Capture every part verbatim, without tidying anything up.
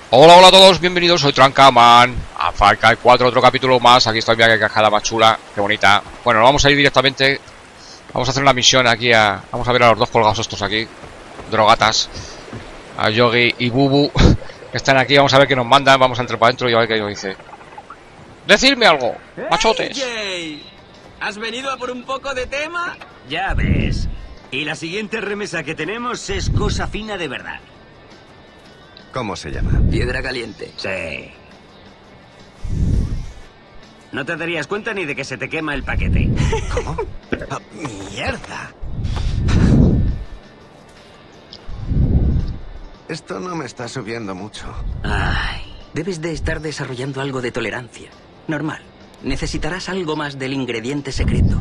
Hola, hola a todos, bienvenidos, soy Trancaman a Far Cry cuatro, otro capítulo más. Aquí estoy, mira qué cascada más chula, qué bonita. Bueno, vamos a ir directamente. Vamos a hacer una misión aquí a... Vamos a ver a los dos colgados estos aquí, drogatas, a Yogi y Bubu, que están aquí. Vamos a ver qué nos mandan, vamos a entrar para adentro y a ver qué nos dice. ¡Decidme algo, machotes! Hey, Jay. ¿Has venido a por un poco de tema? Ya ves. Y la siguiente remesa que tenemos es cosa fina de verdad. ¿Cómo se llama? Piedra caliente. Sí. No te darías cuenta ni de que se te quema el paquete. ¿Cómo? Oh, ¡mierda! Esto no me está subiendo mucho. Ay, debes de estar desarrollando algo de tolerancia. Normal. Necesitarás algo más del ingrediente secreto.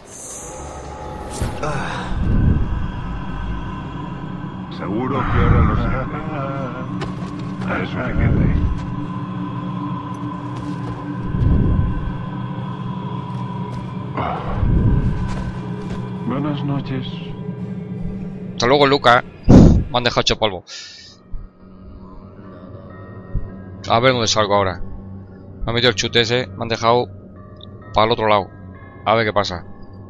Ah. Seguro que ahora lo sabe. Es suficiente. Ah. Buenas noches. Hasta luego, Luca. Me han dejado hecho polvo. A ver dónde salgo ahora. Me han metido el chute ese. Me han dejado para el otro lado. A ver qué pasa.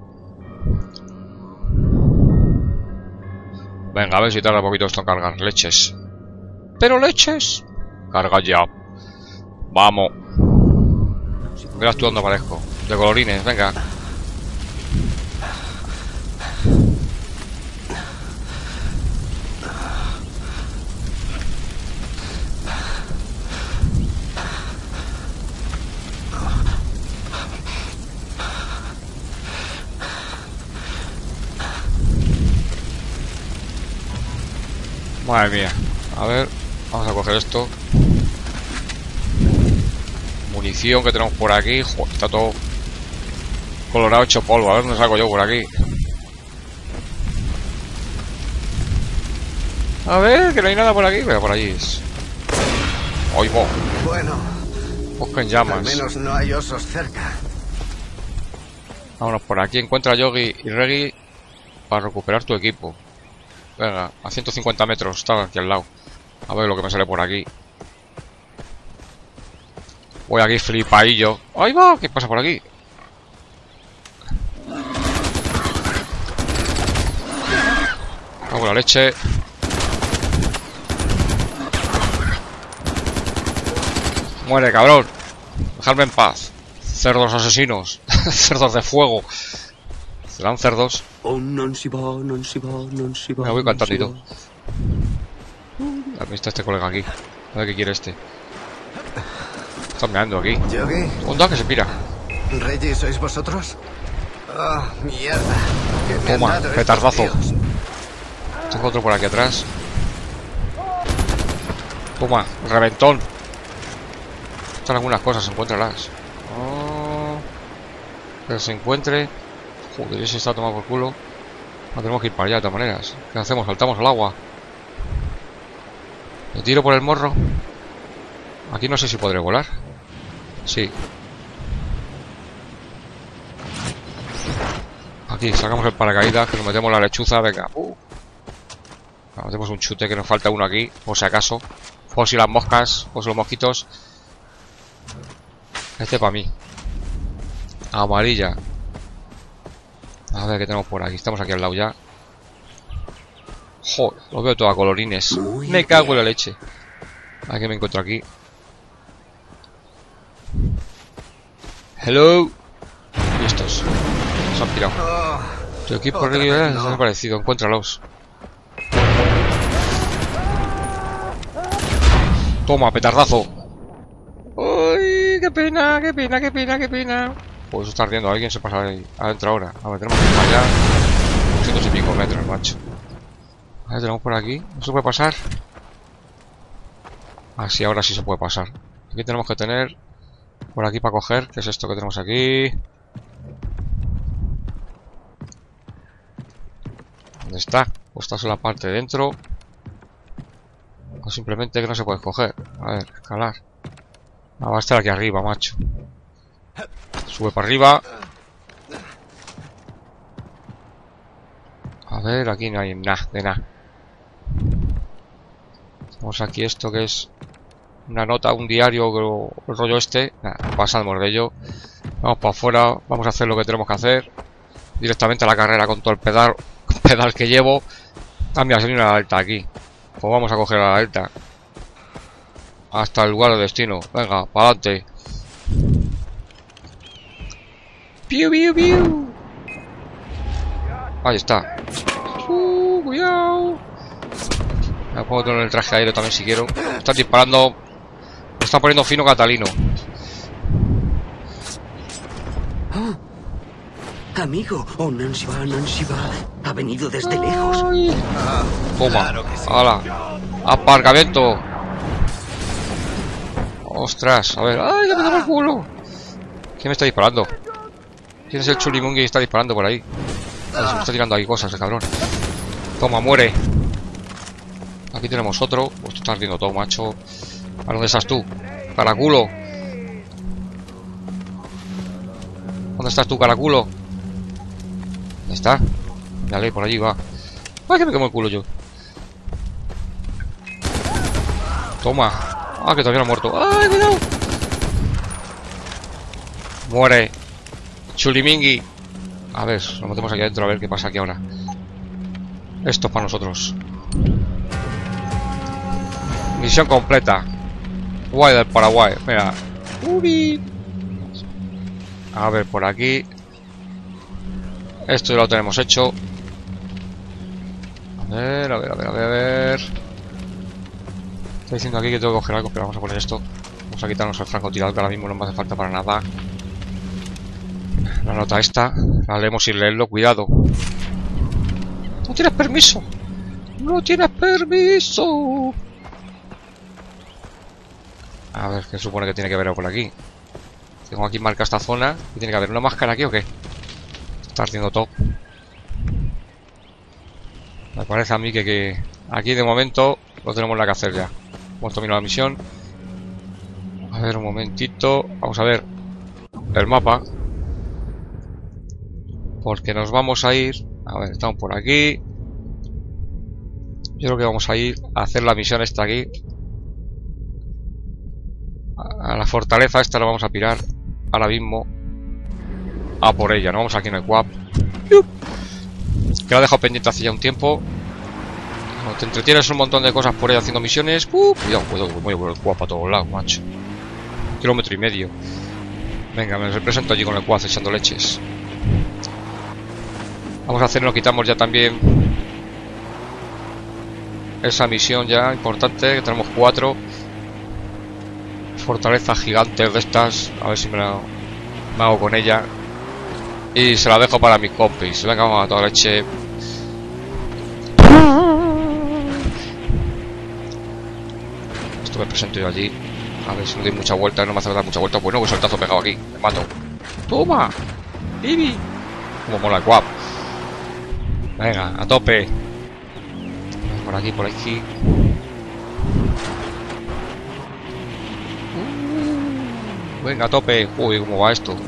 Venga, a ver si tarda un poquito esto en cargar. Leches. ¡Pero leches! Carga ya. Vamos. Verás tú dónde aparezco. De colorines, venga. Madre mía. A ver, vamos a coger esto. Munición que tenemos por aquí. Joder, está todo colorado hecho polvo. A ver dónde salgo yo por aquí. A ver, que no hay nada por aquí. Pero por allí es. Oigo. Bueno, Bosque en llamas. al menos no hay osos cerca. Vámonos por aquí. Encuentra a Yogi y Reggie para recuperar tu equipo. Venga, a ciento cincuenta metros. Estaba aquí al lado. A ver lo que me sale por aquí. Voy aquí flipadillo. ¡Ahí va! ¿Qué pasa por aquí? Cago en la leche. Muere, cabrón. Dejadme en paz. Cerdos asesinos. Cerdos de fuego. ¿Serán cerdos? Me voy cantando y todo. ¿Has visto a este colega aquí? A ver qué quiere este. Está mirando aquí. ¿Yogi? Onda que se pira. ¿Reggie sois vosotros? ¡Oh, mierda! ¿Qué me han Toma, dado estos petardazo. tíos? Tengo otro por aquí atrás. Toma, reventón. Están algunas cosas, encuéntralas. Oh, que se encuentre. Joder, ese está tomado por culo. No tenemos que ir para allá de todas maneras. ¿Qué hacemos? Saltamos al agua. ¿Me tiro por el morro? Aquí no sé si podré volar. Sí. Aquí sacamos el paracaídas, que nos metemos la lechuza. Venga. Uh. Nos metemos un chute, que nos falta uno aquí, por si acaso. Por si las moscas, por si los mosquitos. Este para mí. Amarilla. A ver qué tenemos por aquí. Estamos aquí al lado ya. Joder, lo veo todo a colorines. Muy Me cago en la bien. leche. A ver qué me encuentro aquí. Hello. Y estos. Se han pirado. Oh, Tu equipo otra Reggie, vez eh, no. se ha parecido. Encuéntralos. Toma, petardazo. Uy, qué pena, qué pena, qué pena, qué pena. Pues está ardiendo. Alguien se pasa ahí adentro ahora. A ver, tenemos que ir para allá. doscientos y pico metros, macho. A ver, tenemos por aquí. ¿No se puede pasar? Ah, sí, ahora sí se puede pasar. Aquí tenemos que tener por aquí para coger. ¿Qué es esto que tenemos aquí? ¿Dónde está? Pues estás en la parte de dentro. O simplemente que no se puede coger. A ver, escalar. Ah, va a estar aquí arriba, macho. Sube para arriba. A ver, aquí no hay nada, de nada. Tenemos aquí esto que es una nota, un diario o el rollo este. Nada, pasamos de ello. Vamos para afuera, vamos a hacer lo que tenemos que hacer. Directamente a la carrera con todo el pedal, pedal que llevo. Ah, mira, salió una alta aquí. Pues vamos a coger a la alta. Hasta el lugar de destino. Venga, para adelante. Piu, piu, piu. Ahí está. Uh, cuidado. Me pongo todo en el traje aéreo también si quiero. Están disparando. Me está poniendo fino Catalino. Oh, amigo, oh Nancy va, Nancy va. Ha venido desde Ay. lejos. Toma. Claro que sí. Hala. Aparcamiento. Ostras, a ver. ¡Ay, ya me da el culo! ¿Quién me está disparando? ¿Quién es el chulimungi que está disparando por ahí? Ay, se me está tirando ahí cosas, el cabrón. Toma, muere. Aquí tenemos otro. Pues tú estás ardiendo todo, macho. ¿A dónde estás tú? Caraculo. ¿Dónde estás tú, caraculo? ¿Dónde está? Dale, por allí va. ¡Ay, que me quemo el culo yo! Toma. ¡Ah, que todavía no ha muerto! ¡Ay, cuidado! Muere. Chulimingi. A ver, nos metemos aquí adentro a ver qué pasa aquí ahora. Esto es para nosotros. Misión completa. Guay del Paraguay. Mira. Ubi. A ver, por aquí. Esto ya lo tenemos hecho. A ver, a ver, a ver, a ver, a ver. Está diciendo aquí que tengo que coger algo, pero vamos a poner esto. Vamos a quitarnos el francotirador, que ahora mismo no me hace falta para nada. La nota esta, la leemos sin leerlo, cuidado. No tienes permiso. No tienes permiso. A ver, ¿qué supone que tiene que haber por aquí? Tengo aquí marca esta zona. ¿Y tiene que haber una máscara aquí o qué? Está ardiendo todo. Me parece a mí que, que aquí de momento lo tenemos nada que hacer ya. Hemos terminado la misión. A ver, un momentito. Vamos a ver el mapa. Porque nos vamos a ir. A ver, estamos por aquí. Yo creo que vamos a ir a hacer la misión esta aquí. A la fortaleza esta la vamos a pirar ahora mismo. A por ella, no vamos aquí en el Q A P. Que lo he dejado pendiente hace ya un tiempo. Cuando te entretienes un montón de cosas por ahí haciendo misiones. Uh, cuidado, cuidado, que me voy por el Q A P a todos lados, macho. Kilómetro y medio. Venga, me represento allí con el Q A P echando leches. Vamos a hacerlo, quitamos ya también esa misión ya importante, que tenemos cuatro fortalezas gigantes de estas. A ver si me, la, me hago con ella. Y se la dejo para mis compis. Venga, vamos a toda leche. Esto me presento yo allí. A ver si no doy mucha vuelta, no me hace dar mucha vuelta. Bueno, pues saltazo pegado aquí. Me mato. ¡Toma! ¡Bibi! Como mola el Q A P. Venga, a tope. Por aquí, por aquí. Uh, venga, a tope. Uy, cómo va esto.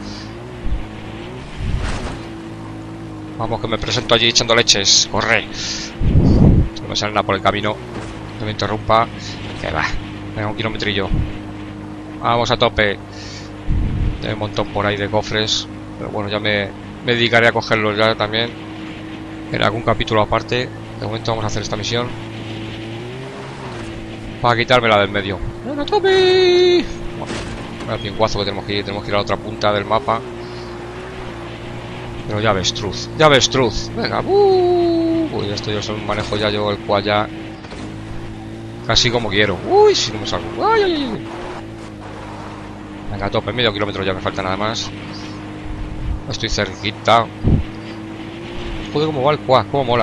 Vamos, que me presento allí echando leches. Corre. No me sale nada por el camino. No me interrumpa. Que va. Venga, un kilometrillo. Vamos a tope. Hay un montón por ahí de cofres. Pero bueno, ya me, me dedicaré a cogerlos ya también. En algún capítulo aparte. De momento vamos a hacer esta misión para quitármela del medio. ¡Venga, tope! Bueno, el pinguazo que tenemos que ir. Tenemos que ir a la otra punta del mapa. Pero ya ves, Truz. Ya ves, Truz. Venga. Uh, uy, esto yo solo manejo ya yo el cual ya. Casi como quiero. Uy, si no me salgo. Ay, ay, ay. Venga, a tope. Medio kilómetro ya me falta nada más. Estoy cerquita. Joder, cómo va el cuá, cómo mola.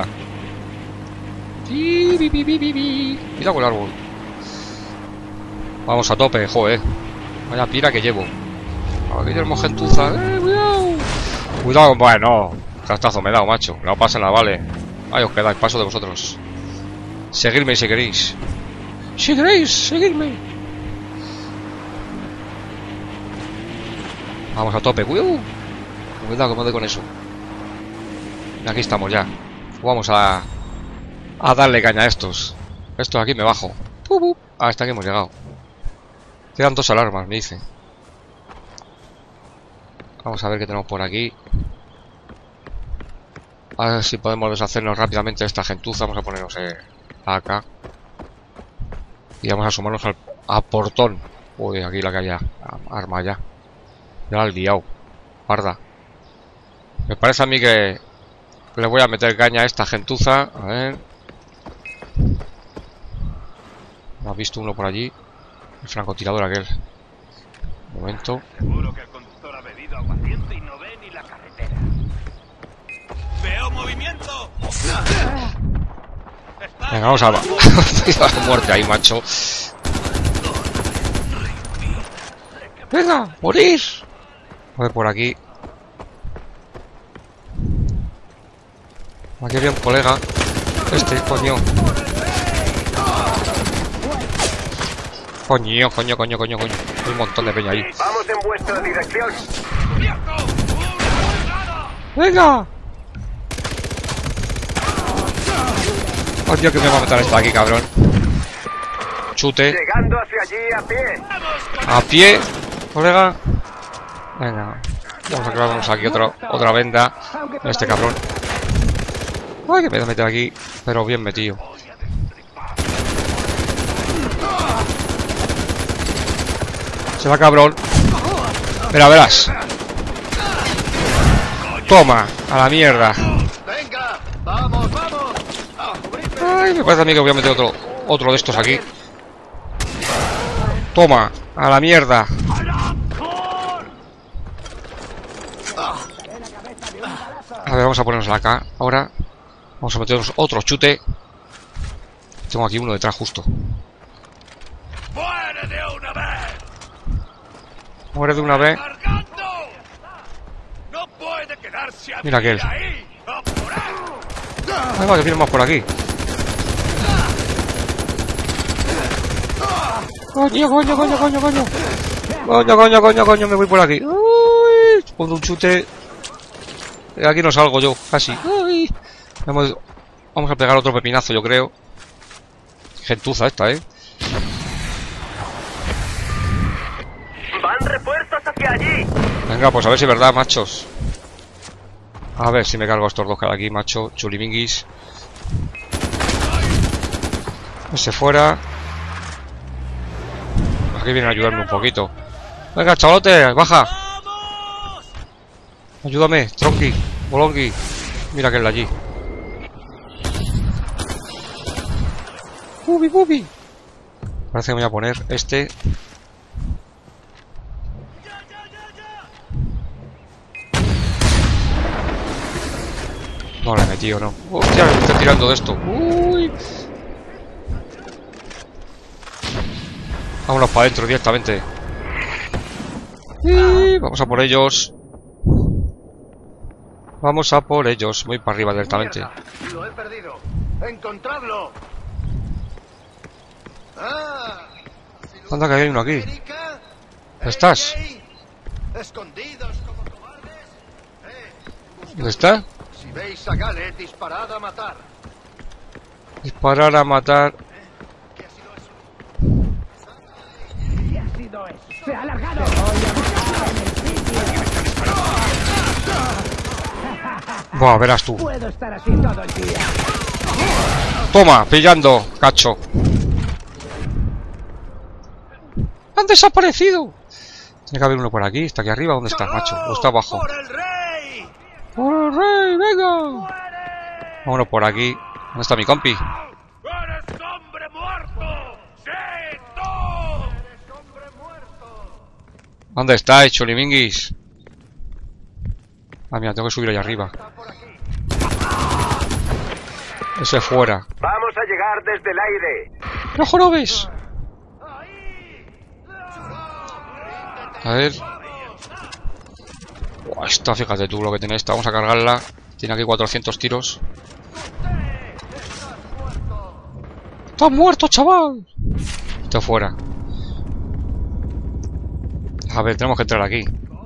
Mira con el árbol. Vamos a tope, joder. Vaya pira que llevo. Aquí tenemos gentuza. Eh, cuidado. Cuidado, bueno. Castazo me he dado, macho. No pasa nada, vale. Ahí os quedáis, paso de vosotros. Seguidme si queréis. Si queréis, seguidme. Vamos a tope, cuidado. Cuidado que me doy con eso. Aquí estamos ya. Vamos a a darle caña a estos. Estos aquí me bajo. Hasta aquí hemos llegado. Quedan dos alarmas, me dice. Vamos a ver qué tenemos por aquí. A ver si podemos deshacernos rápidamente de esta gentuza. Vamos a ponernos eh, acá. Y vamos a sumarnos al a portón. Uy, aquí la que haya arma ya. Ya la he liado. Parda. Me parece a mí que le voy a meter caña a esta gentuza. A ver. ¿No has visto uno por allí? El francotirador aquel. Un momento. Seguro que el conductor ha bebido aguardiente y no ve ni la carretera. ¡Veo movimiento! Venga, vamos a... a muerte ahí, macho. Venga, morir. A ver por aquí. Aquí había un colega. Este, coño. Coño, coño, coño, coño, coño. Hay un montón de peña ahí. Vamos en vuestra dirección. ¡Venga! Coño, que me va a matar esta aquí, cabrón. Chute. Llegando hacia allí a pie. A pie, colega. Venga. Vamos a clavarnos aquí otra, otra venda. Este cabrón. Ay, que me voy a meter aquí. Pero bien metido. Se va, cabrón. Mira, verás. Toma, a la mierda. Venga, vamos, vamos. Ay, me parece a mí que voy a meter otro, otro de estos aquí. Toma, a la mierda. A ver, vamos a ponernos acá. Ahora vamos a meternos otro chute. Tengo aquí uno detrás justo. ¡Muere de una vez! Muere de una vez. ¡No puede quedarse a Mira aquel. ahí! ¡A por él! Ahí va, que vienen más por aquí. Coño, coño, coño, coño, coño. Coño, coño, coño, coño, me voy por aquí. Uy, pongo un chute. De aquí no salgo yo, casi. Uy. Vamos, vamos a pegar otro pepinazo, yo creo. Gentuza esta, eh. Van refuerzos hacia allí. Venga, pues a ver si es verdad, machos. A ver si me cargo a estos dos cada aquí, macho. Chuliminguis. Ese fuera. Aquí vienen a ayudarme un poquito. Venga, chavalote, baja. Ayúdame, tronqui, bolongui. Mira aquel de allí. Bubi, bubi. Parece que me voy a poner este. No le he metido, no. Hostia, me está tirando de esto. Uy. Vámonos para adentro directamente. Y vamos a por ellos. Vamos a por ellos. Voy para arriba directamente. Mierda, lo he perdido. Encontradlo. Ah, Anda, que hay uno aquí. América. ¿Estás? Ey, ey. Escondidos como cobardes. Eh, ¿Dónde está? si veis a Gale, disparad a matar. Disparar a matar. ¿Qué ha sido eso? ¡Se ha alargado! Buah, verás tú. Puedo estar así todo el día. Toma, pillando, cacho. ¡Han desaparecido! Tiene que haber uno por aquí. ¿Está aquí arriba? ¿Dónde está, macho? ¿O está abajo? ¡Por el rey! ¡Por el rey! ¡Venga! Vámonos por aquí. ¿Dónde está mi compi? ¡Eres hombre muerto! ¡Sí, tú! ¿Dónde estáis, chuliminguis? Ah, mira, tengo que subir allá arriba. Ese fuera. Vamos a llegar desde el aire. ¡No jorobes! A ver. Buah, esta, fíjate tú lo que tiene esta. Vamos a cargarla. Tiene aquí cuatrocientos tiros. ¡Estás muerto, chaval! Esto fuera. A ver, tenemos que entrar aquí.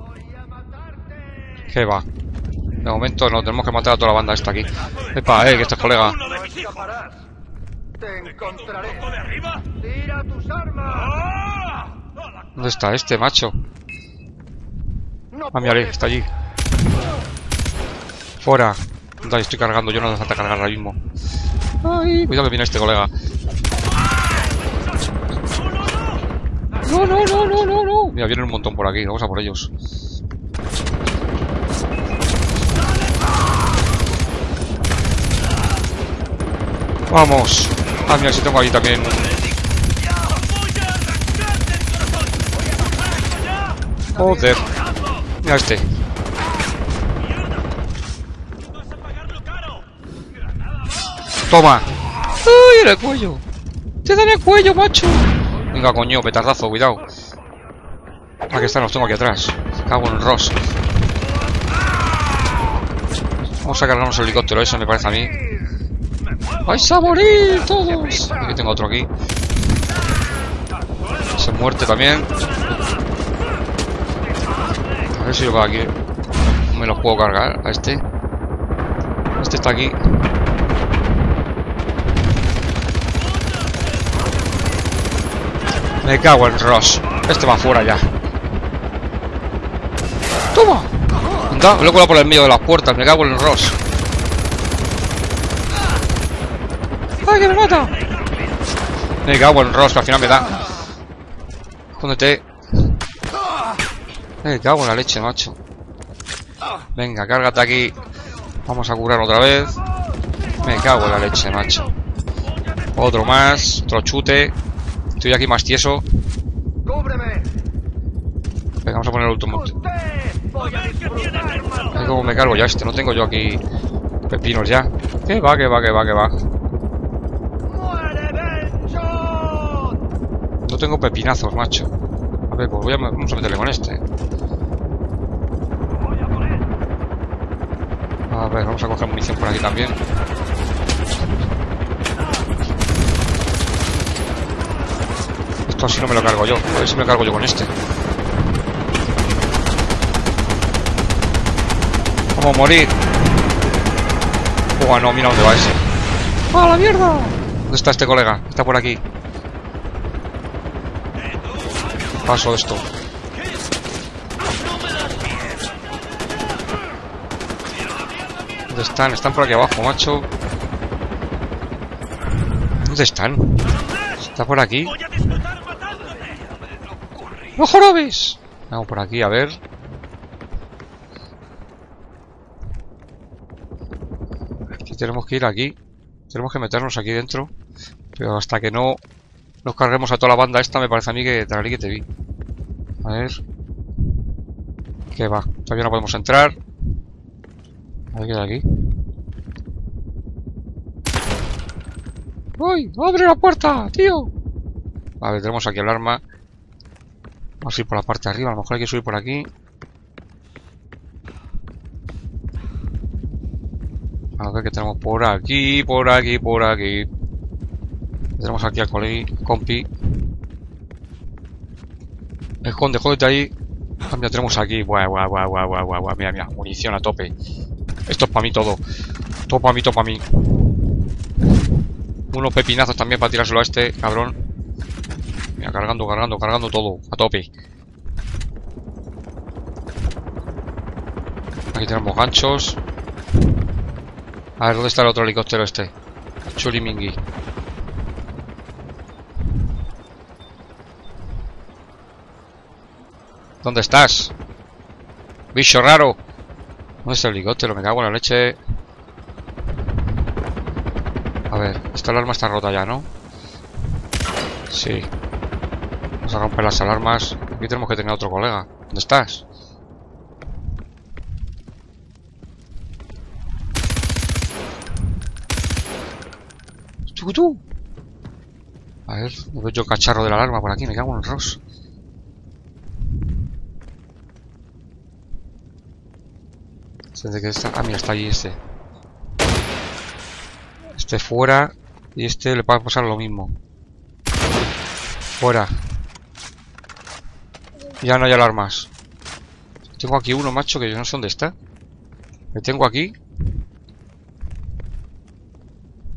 ¿Qué va? De momento no, tenemos que matar a toda la banda esta aquí. Epa, eh, que este es colega. No escaparás. Te encontraré. ¿De arriba? Tira tus armas. ¡Ah! ¡A la ¿Dónde está este, macho? Ah, mírale, está allí. Fuera. Dale, estoy cargando, yo no hace falta cargar ahora mismo. Ay, cuidado que viene este colega. No, no, no, no, no, no. Mira, vienen un montón por aquí, vamos a por ellos. Vamos. Ah, mira, si tengo ahí también. Joder. Mira este. Toma. ¡Uy, en el cuello! ¡Te dan el cuello, macho! Venga, coño, petardazo, cuidado. Aquí están, los tengo aquí atrás. Cago en Ross. Vamos a cargarnos el helicóptero, eso me parece a mí. ¡Vais a morir todos! Aquí tengo otro aquí. Se muerte también. A ver si yo aquí me los puedo cargar a este. Este está aquí. Me cago en Ross. Este va fuera ya. ¡Toma! Anda, me lo he colado por el medio de las puertas. Me cago en Ross. ¡Ay, que me mata! Me cago en Ross, que al final me da. Escóndete. Me cago en la leche, macho. Venga, cárgate aquí. Vamos a curar otra vez. Me cago en la leche, macho. Otro más. Otro chute. Estoy aquí más tieso. Venga, vamos a poner el último. ¿Cómo me cargo ya este? No tengo yo aquí pepinos ya. Que va, que va, que va, que va. No tengo pepinazos, macho. A ver, pues voy a, vamos a meterle con este. A ver, vamos a coger munición por aquí también. Esto así no me lo cargo yo. A ver si me lo cargo yo con este. Vamos a morir. Oh, no, mira dónde va ese. ¡A la mierda! ¿Dónde está este colega? Está por aquí. Paso esto. ¿Dónde están? Están por aquí abajo, macho. ¿Dónde están? ¿Está por aquí? ¡No jorobes! Vamos por aquí, a ver. Aquí tenemos que ir aquí. Tenemos que meternos aquí dentro. Pero hasta que no nos carguemos a toda la banda esta, me parece a mí que te que te vi. A ver. ¿Qué va? Todavía no podemos entrar. A ver qué hay aquí. ¡Uy! ¡Abre la puerta, tío! A ver, tenemos aquí el arma. Vamos a ir por la parte de arriba. A lo mejor hay que subir por aquí. A ver qué tenemos por aquí, por aquí, por aquí. Tenemos aquí al colegui, compi. Esconde, jódete ahí. Ah, mira, tenemos aquí. Buah, buah, buah, buah, buah, buah, buah. Mira, mira, munición a tope. Esto es para mí todo. Todo para mí, todo para mí. Unos pepinazos también para tirárselo a este, cabrón. Mira, cargando, cargando, cargando todo. A tope. Aquí tenemos ganchos. A ver, ¿dónde está el otro helicóptero este? Chulimingui. ¿Dónde estás? Bicho raro. ¿Dónde está el helicóptero? Me cago en la leche. A ver, esta alarma está rota ya, ¿no? Sí. Vamos a romper las alarmas. Aquí tenemos que tener otro colega. ¿Dónde estás? ¿Tú, tú? A ver, no veo yo el cacharro de la alarma por aquí. Me cago en el Ross. ¿Desde que está? Ah, mira, está allí este. Este fuera. Y este le va a pasar lo mismo. Fuera. Ya no hay alarmas. Tengo aquí uno, macho, que yo no sé dónde está. Le tengo aquí.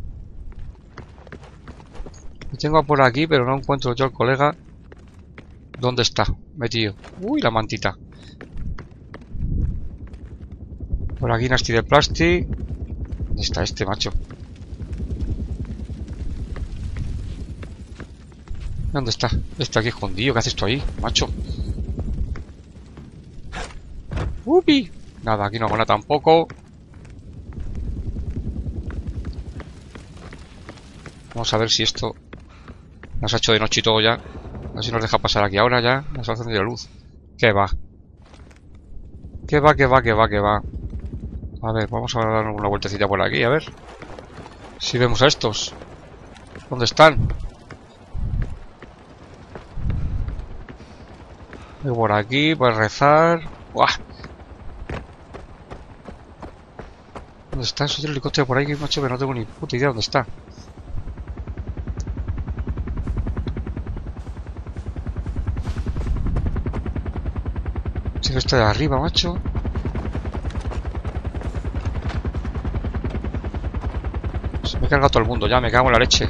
Le tengo por aquí, pero no encuentro yo al colega. ¿Dónde está? Metido. Uy, la mantita. Por aquí Nasty de Plasti. ¿Dónde está este, macho? ¿Dónde está? Está aquí escondido. ¿Qué haces tú ahí, macho? ¡Upi! Nada, aquí no hago nada tampoco. Vamos a ver si esto nos ha hecho de noche y todo ya. A ver si nos deja pasar aquí ahora ya. Nos ha encendido la luz. ¿Qué va? ¿Qué va, qué va, qué va, qué va? A ver, vamos a dar una vueltecita por aquí, a ver. Si vemos a estos. ¿Dónde están? Voy por aquí, para rezar. ¡Buah! ¿Dónde está? Soy el helicóptero por ahí, que macho, que no tengo ni puta idea dónde está. Sí que está de arriba, macho. Se me he cargado todo el mundo ya, me cago en la leche.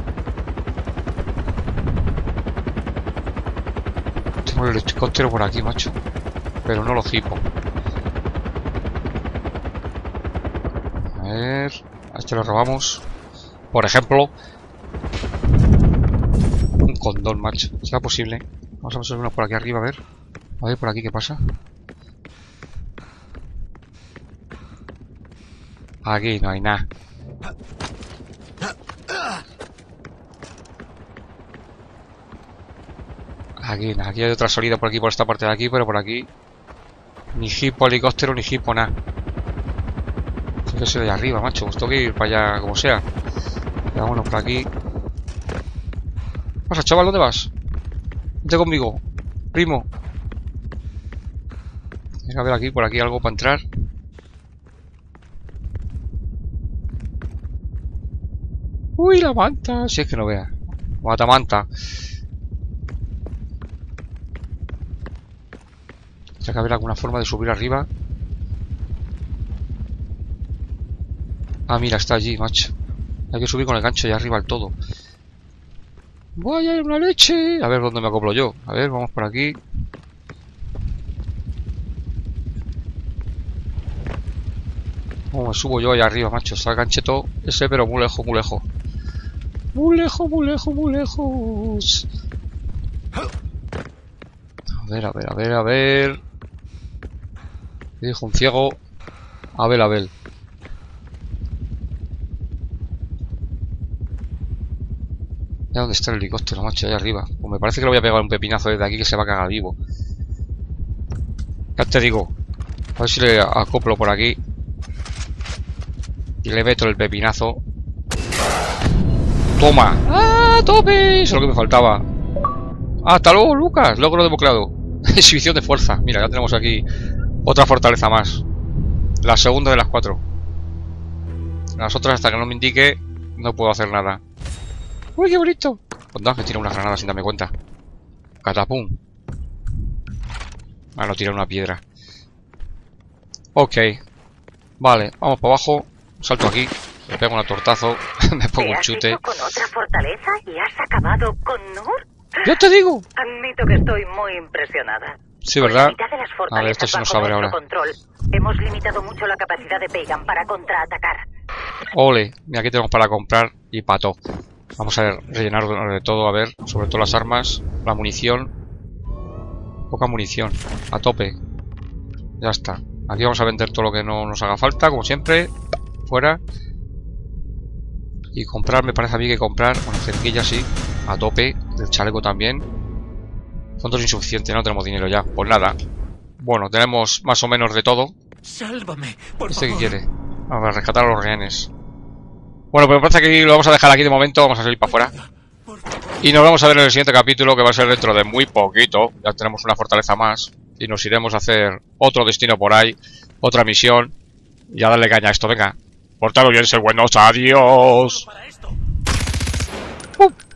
Tengo el helicóptero por aquí, macho. Pero no lo hipo. A ver... A este lo robamos. Por ejemplo... Un condón, macho. ¿Será posible? Vamos a subirnos por aquí arriba, a ver. A ver, por aquí, ¿qué pasa? Aquí no hay nada. Aquí, nada. Aquí hay otra salida por aquí, por esta parte de aquí, pero por aquí... Ni hipo helicóptero, ni hipo nada. Yo sé de arriba, macho. Pues tengo que ir para allá como sea. Vámonos por aquí. ¿Qué pasa, chaval? ¿Dónde vas? Vente conmigo, primo. Venga, a ver aquí, por aquí algo para entrar. Uy, la manta. Si es que no vea. Mata manta. Tendrá que haber alguna forma de subir arriba. Ah, mira, está allí, macho. Hay que subir con el gancho allá arriba al todo. Voy a ir a una leche. A ver dónde me acoplo yo. A ver, vamos por aquí. ¿Cómo me subo yo allá arriba, macho? Está el gancheto ese, pero muy lejos, muy lejos. Muy lejos, muy lejos, muy lejos. A ver, a ver, a ver, a ver. Dijo un ciego. Abel, Abel. ¿Ya dónde está el helicóptero, macho? Allá arriba. Pues me parece que le voy a pegar un pepinazo desde aquí que se va a cagar vivo. Ya te digo. A ver si le acoplo por aquí. Y le meto el pepinazo. ¡Toma! ¡Ah, tope! Eso es lo que me faltaba. ¡Ah, hasta luego, Lucas! Logro desbloqueado. Exhibición de fuerza. Mira, ya tenemos aquí otra fortaleza más. La segunda de las cuatro. Las otras, hasta que no me indique, no puedo hacer nada. ¡Uy, qué bonito! Cuando que tira una granada sin darme cuenta. Catapum. Ah, no, tira una piedra. Ok. Vale, vamos para abajo. Salto aquí. Le pego un tortazo. Me pongo un chute. ¿Te has hecho con otra fortaleza y has acabado con Nur? ¡Ya te digo! Admito que estoy muy impresionada. Sí, ¿verdad? La mitad de las A ver, esto fortalezas sí nos bajo abre nuestro ahora. control. Hemos limitado mucho la capacidad de Pagan para contraatacar. Ole, mira, aquí tenemos para comprar y pato. Vamos a ver, rellenar de todo, a ver, sobre todo las armas, la munición. Poca munición, a tope. Ya está. Aquí vamos a vender todo lo que no nos haga falta, como siempre. Fuera. Y comprar, me parece a mí que comprar, bueno, cerquilla sí, a tope, el chaleco también. Fondos insuficientes, no tenemos dinero ya. Pues nada. Bueno, tenemos más o menos de todo. Sálvame, por ¿Este qué favor. quiere? A ver, rescatar a los rehenes. Bueno, pues me parece que lo vamos a dejar aquí de momento. Vamos a salir para afuera. Y nos vamos a ver en el siguiente capítulo, que va a ser dentro de muy poquito. Ya tenemos una fortaleza más. Y nos iremos a hacer otro destino por ahí. Otra misión. Y a darle caña a esto, venga. Portaros bien, ser buenos. Adiós. Para esto. ¡Pum!